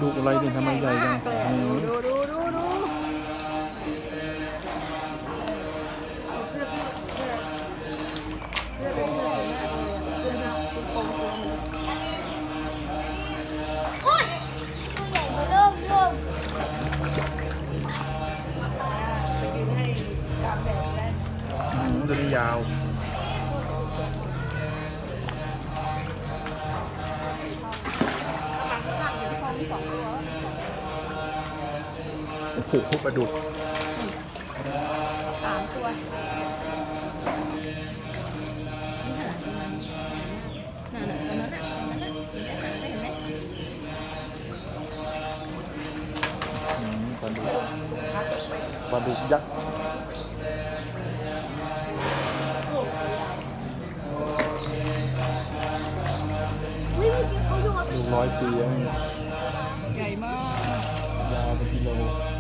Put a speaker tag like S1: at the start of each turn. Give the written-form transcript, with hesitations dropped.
S1: ลูกอะไรเนี่ยทำไมใหญ่จัง
S2: ดู
S3: โอ้ยตัวใหญ่มาเริ่ม
S2: ไปดึงให้กลางแดดได้
S1: ตัวนี้ยาวโอ้โหปลาดุก
S2: 3 ตัวนี่ขนาดนี้มันนั่นน่ะเห็นไหม
S1: ปลาดุกปลาดุกยักษ์
S3: วิ่งเมื่อกี้เขาอยู่กับ
S1: ลูก100 ปีแล้ว
S2: ใหญ่มาก
S1: ยาวเป็นกิโล